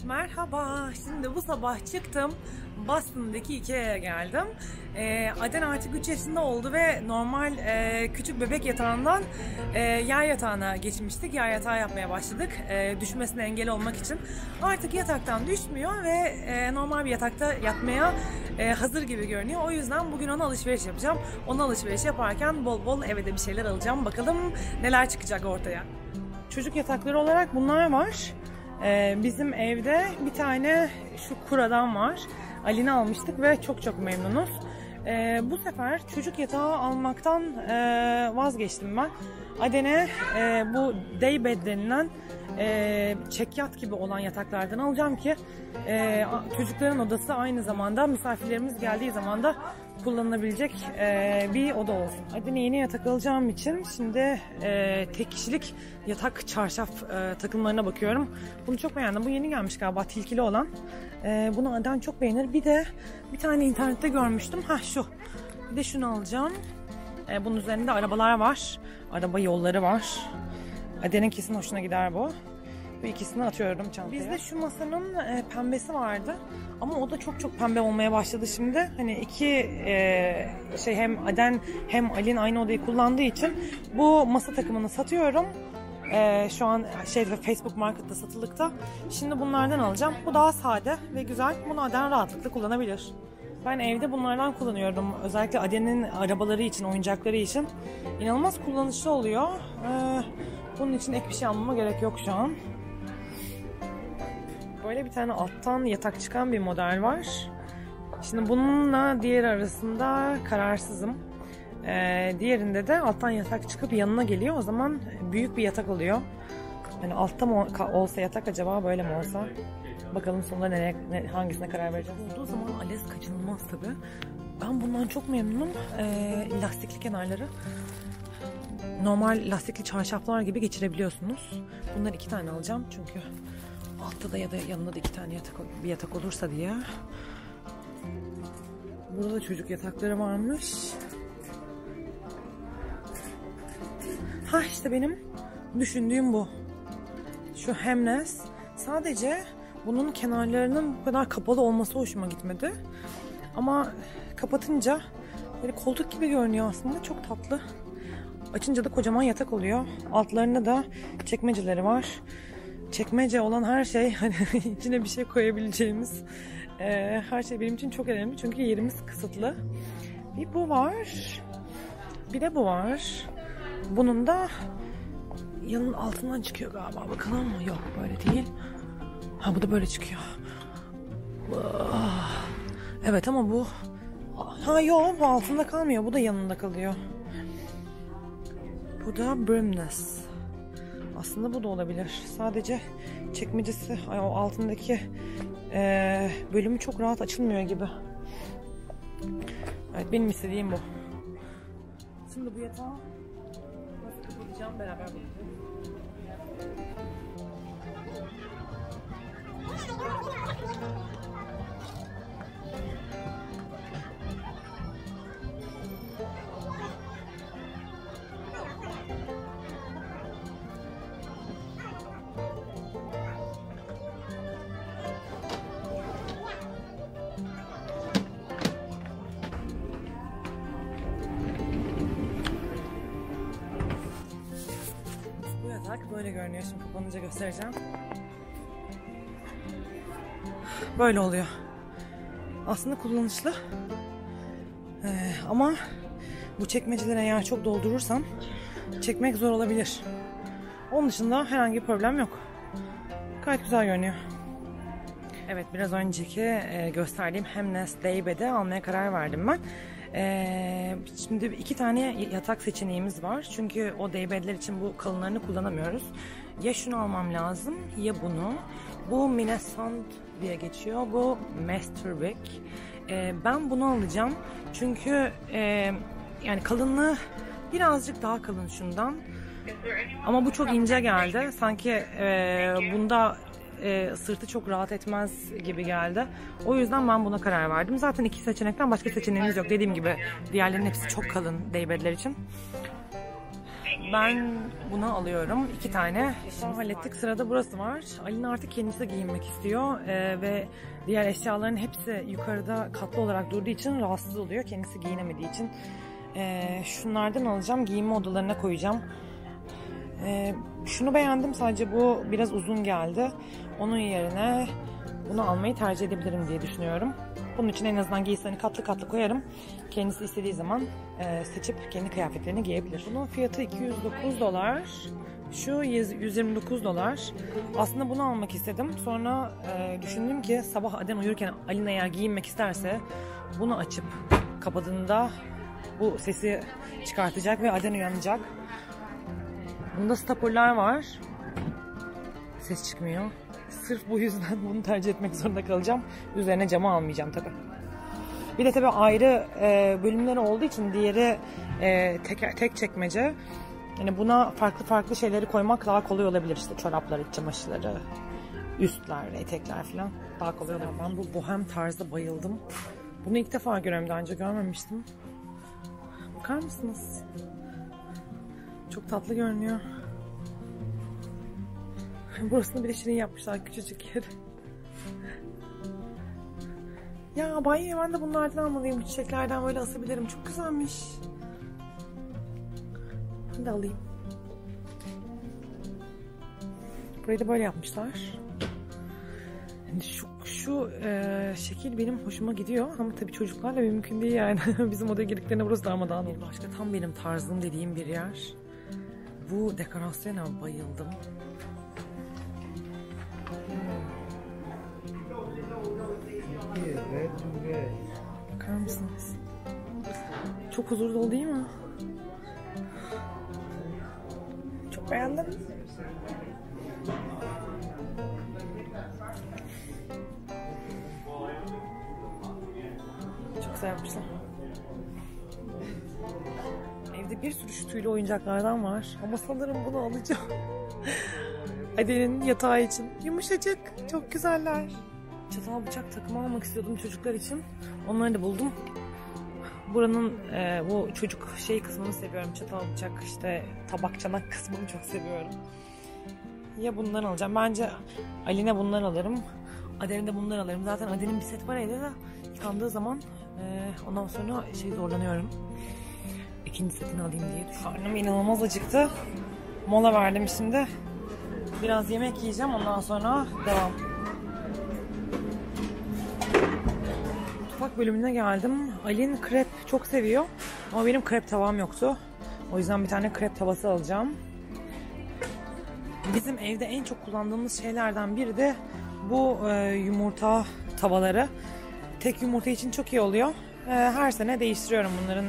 Merhaba. Şimdi bu sabah çıktım. Boston'daki Ikea'ya geldim. Aden artık 3 yaşında oldu ve normal küçük bebek yatağından yer yatağına geçmiştik. Yer yatağı yapmaya başladık. Düşmesine engel olmak için. Artık yataktan düşmüyor ve normal bir yatakta yatmaya hazır gibi görünüyor. O yüzden bugün ona alışveriş yapacağım. Ona alışveriş yaparken bol bol eve de bir şeyler alacağım. Bakalım neler çıkacak ortaya. Çocuk yatakları olarak bunlar var. Bizim evde bir tane şu Kura'dan var. Ali'ni almıştık ve çok memnunuz. Bu sefer çocuk yatağı almaktan vazgeçtim ben. Aden'e bu daybed denilen çekyat gibi olan yataklardan alacağım ki çocukların odası aynı zamanda misafirlerimiz geldiği zaman da kullanılabilecek bir oda olsun. Aden'e yeni yatak alacağım için şimdi tek kişilik yatak çarşaf takımlarına bakıyorum. Bunu çok beğendim. Bu yeni gelmiş galiba, tilkili olan. Bunu Aden çok beğenir. Bir de bir tane internette görmüştüm. Şu. Bir de şunu alacağım. Bunun üzerinde arabalar var. Araba yolları var. Aden'in kesin hoşuna gider bu. Bu ikisini atıyorum çantaya. Bizde şu masanın pembesi vardı. Ama o da çok pembe olmaya başladı şimdi. Hani iki hem Aden hem Alin aynı odayı kullandığı için bu masa takımını satıyorum. Şu an Facebook Market'ta satılıkta. Şimdi bunlardan alacağım. Bu daha sade ve güzel. Bunu Aden rahatlıkla kullanabilir. Ben evde bunlardan kullanıyorum. Özellikle Aden'in arabaları için, oyuncakları için. İnanılmaz kullanışlı oluyor. Bunun için ek bir şey almama gerek yok şu an. Böyle bir tane alttan yatak çıkan bir model var. Şimdi bununla diğer arasında kararsızım. Diğerinde de alttan yatak çıkıp yanına geliyor. O zaman büyük bir yatak oluyor. Yani altta mı olsa yatak, acaba böyle mi olsa? Bakalım sonunda hangisine karar vereceğiz. Olduğu zaman Alez kaçınılmaz tabii. Ben bundan çok memnunum. Lastikli kenarları. Normal lastikli çarşaflar gibi geçirebiliyorsunuz. Bunları 2 tane alacağım çünkü altta da ya da yanında da 2 tane bir yatak olursa diye. Burada da çocuk yatakları varmış. İşte benim düşündüğüm bu. Şu hemnes. Sadece bunun kenarlarının bu kadar kapalı olması hoşuma gitmedi. Ama kapatınca böyle koltuk gibi görünüyor aslında. Çok tatlı. Açınca da kocaman yatak oluyor. Altlarında da çekmeceleri var. Çekmece olan her şey, hani içine bir şey koyabileceğimiz her şey benim için çok önemli. Çünkü yerimiz kısıtlı. Bir bu var. Bir de bu var. Bunun da yanın altından çıkıyor galiba. Bakalım mı? Yok, böyle değil. Bu da böyle çıkıyor. Evet ama bu... Yok, bu altında kalmıyor. Bu da yanında kalıyor. Bu da brimless. Aslında bu da olabilir. Sadece çekmecesi, o altındaki bölümü çok rahat açılmıyor gibi. Evet, benim istediğim bu. Şimdi bu yatağı nasıl kapatacağım, beraber bakacağız. Böyle görünüyor. Şimdi kapanınca göstereceğim. Böyle oluyor. Aslında kullanışlı. Ama bu çekmeceleri eğer çok doldurursam çekmek zor olabilir. Onun dışında herhangi bir problem yok. Gayet güzel görünüyor. Evet, biraz önceki gösterdiğim hemnes daybed'i almaya karar verdim ben. Şimdi 2 tane yatak seçeneğimiz var. Çünkü o daybed'ler için bu kalınlarını kullanamıyoruz. Ya şunu almam lazım ya bunu. Bu Minnesant diye geçiyor. Bu Masterwick. Ben bunu alacağım. Çünkü yani kalınlığı birazcık daha kalın şundan. Ama bu çok ince geldi. Sanki bunda sırtı çok rahat etmez gibi geldi. O yüzden ben buna karar verdim. Zaten 2 seçenekten başka seçeneğimiz yok. Dediğim gibi diğerlerinin hepsi çok kalın daybed'ler için. Ben bunu alıyorum. 2 tane. Şimdi hallettik. Sırada burası var. Alina artık kendisi giyinmek istiyor. Ve diğer eşyaların hepsi yukarıda katlı olarak durduğu için rahatsız oluyor. Kendisi giyinemediği için. Şunlardan alacağım. Giyinme odalarına koyacağım. Şunu beğendim. Sadece bu biraz uzun geldi. Onun yerine bunu almayı tercih edebilirim diye düşünüyorum. Bunun için en azından giysilerini katlı katlı koyarım. Kendisi istediği zaman seçip kendi kıyafetlerini giyebilir. Bunun fiyatı $209. Şu $129. Aslında bunu almak istedim. Sonra düşündüm ki sabah Aden uyurken Alina eğer giyinmek isterse bunu açıp kapadığında bu sesi çıkartacak ve Aden uyanacak. Bunda stopperlar var. Ses çıkmıyor. Sırf bu yüzden bunu tercih etmek zorunda kalacağım. Üzerine camı almayacağım tabii. Bir de tabii ayrı bölümleri olduğu için diğeri tek çekmece. Yani buna farklı farklı şeyleri koymak daha kolay olabilir. İşte çorapları, çamaşırları, üstler, etekler falan daha kolay olabilir. Ben bu bohem tarzda bayıldım. Bunu ilk defa görüyorum, daha önce görmemiştim. Bakar mısınız? Çok tatlı görünüyor. Burasını bir de şirin yapmışlar, küçücük yer. Ya banyoya ben de bunlardan almalıyım. Çiçeklerden böyle asabilirim. Çok güzelmiş. Ben de alayım. Burayı da böyle yapmışlar. Yani şu şekil benim hoşuma gidiyor. Ama tabii çocuklarla mümkün değil yani. Bizim odaya girdiklerinde burası darmadağın oldu. Başka tam benim tarzım dediğim bir yer. Bu dekorasyona bayıldım. Bakar mısınız? Çok huzur dolu değil mi? Çok beğendim. Çok güzel yapmışlar. Evde bir sürü şu tüylü oyuncaklardan var. Ama sanırım bunu alacağım. Aden'in yatağı için. Yumuşacık. Çok güzeller. Çatal bıçak takımı almak istiyordum çocuklar için. Onları da buldum. Buranın bu çocuk kısmını seviyorum. Çatal bıçak, işte tabak çanak kısmını çok seviyorum. Ya bundan alacağım. Bence Aline bundan alırım. Aden'e de bundan alırım. Zaten Aden'in bir set var evde de yıkandığı zaman ondan sonra zorlanıyorum. İkinci setini alayım diye düşünüyorum. Karnım inanılmaz acıktı. Mola verdim şimdi. Biraz yemek yiyeceğim, ondan sonra devam. Mutfak bölümüne geldim. Alin krep çok seviyor. Ama benim krep tavam yoktu. O yüzden bir tane krep tavası alacağım. Bizim evde en çok kullandığımız şeylerden biri de bu yumurta tavaları. Tek yumurta için çok iyi oluyor. Her sene değiştiriyorum bunların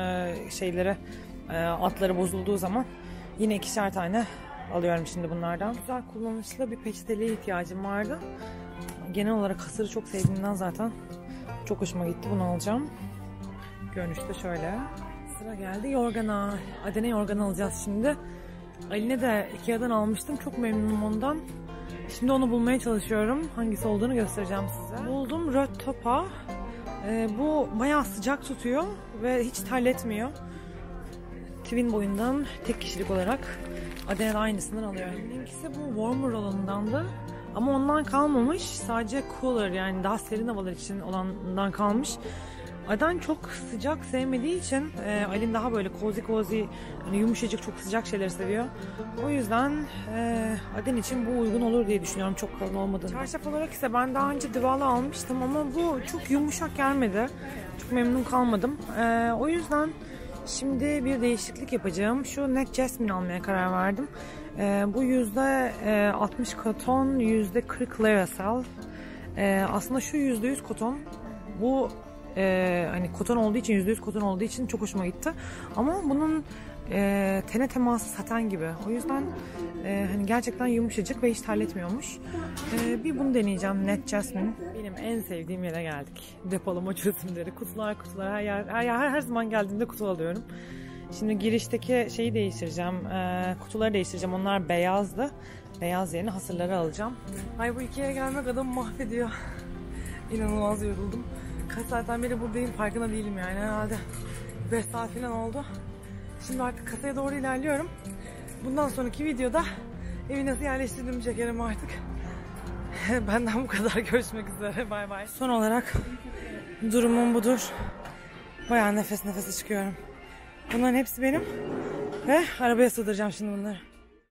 atları bozulduğu zaman. Yine 2'şer tane alıyorum şimdi bunlardan. Güzel kullanışlı bir peçeteliğe ihtiyacım vardı. Genel olarak hasırı çok sevdiğimden zaten çok hoşuma gitti. Bunu alacağım. Görünüşte şöyle. Sıra geldi yorgana. Aden'e yorgan alacağız şimdi. Aline de Ikea'dan almıştım. Çok memnunum ondan. Şimdi onu bulmaya çalışıyorum. Hangisi olduğunu göstereceğim size. Buldum Röttopa. Bu bayağı sıcak tutuyor ve hiç terletmiyor. Twin boyundan tek kişilik olarak Aden'e de aynısından alıyorum. Benimkisi bu warmer olanındandı. Ama ondan kalmamış. Sadece cooler, yani daha serin havalar için olandan kalmış. Aden çok sıcak sevmediği için Alin daha böyle cozy hani yumuşacık, çok sıcak şeyleri seviyor. O yüzden Aden için bu uygun olur diye düşünüyorum, çok kalın olmadığını. Çarşaf olarak ise ben daha önce Divala almıştım ama bu çok yumuşak gelmedi. Çok memnun kalmadım. O yüzden şimdi bir değişiklik yapacağım. Şu Net Jasmine almaya karar verdim. Bu %60 koton, %40 Levacel. Aslında şu %100 koton. Bu hani koton olduğu için, %100 koton olduğu için çok hoşuma gitti. Ama bunun tene teması saten gibi. O yüzden hani gerçekten yumuşacık ve hiç terletmiyormuş. Bir bunu deneyeceğim. Net Jasmine. Benim en sevdiğim yere geldik. Depolama çözümleri. Kutular her zaman geldiğimde kutu alıyorum. Şimdi girişteki şeyi değiştireceğim. Kutuları değiştireceğim. Onlar beyazdı. Beyaz yerine hasırları alacağım. Ay, bu Ikea'ya gelmek adamı mahvediyor. İnanılmaz yoruldum. Kaç saatten beri buradayım, farkında değilim yani. Herhalde 5 saat falan oldu. Şimdi artık kasaya doğru ilerliyorum. Bundan sonraki videoda evi nasıl yerleştirdiğimi çekerim artık. Benden bu kadar. Görüşmek üzere. Bay bay. Son olarak durumum budur. Bayağı nefes nefese çıkıyorum. Bunların hepsi benim. Ve arabaya sığdıracağım şimdi bunları.